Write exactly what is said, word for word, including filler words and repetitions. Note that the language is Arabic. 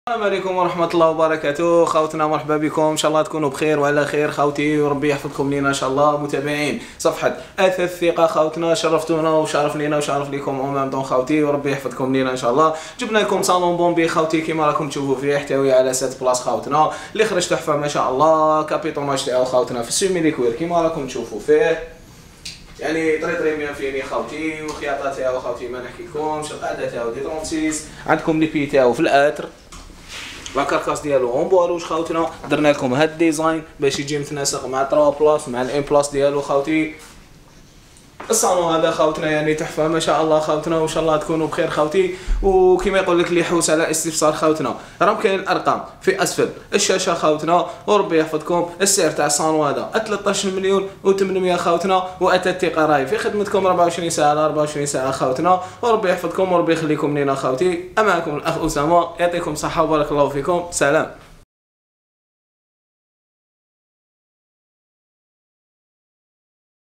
السلام عليكم ورحمة الله وبركاته. خوتنا مرحبا بكم، ان شاء الله تكونوا بخير وعلى خير خوتي، وربي يحفظكم لينا ان شاء الله. متابعين صفحة اثاث الثقة خوتنا، شرفتونا وشرف لينا وشرف لكم امام دون خوتي، وربي يحفظكم لينا ان شاء الله. جبنا لكم صالون بومبي خوتي كيما راكم تشوفوا فيه، يحتوي على ست بلاص خوتنا اللي خرج تحفة ما شاء الله. كابيطوناج تاعو خوتنا في السيمي ليكوير كيما راكم تشوفوا فيه، يعني طري طري بيان فيني خوتي، والخياطة تاعو خوتي ما نحكيلكمش، القاعدة تاعو دي ثلاثة وستين، عندكم لي بي تاعو في الاتر، لاكاركاس ديالو اون بواروج خوتنا. درنا لكم هاد الديزاين باش يجي متناسق مع تروا بلاص مع الان بلاص ديالو خوتي. الصالون هذا خوتنا يعني تحفه ما شاء الله خوتنا، وان شاء الله تكونوا بخير خوتي. وكما يقول لك اللي يحوس على استفسار خوتنا راهم كاين الارقام في اسفل الشاشه خوتنا، وربي يحفظكم. السعر تاع الصالون هذا ثلاثة عشر مليون و800 خوتنا، واتى الثقه راهي في خدمتكم أربعة وعشرين ساعه على أربعة وعشرين ساعه خوتنا، وربي يحفظكم وربي يخليكم لينا خوتي. امامكم الاخ اسامه، يعطيكم الصحه وبارك الله فيكم، سلام.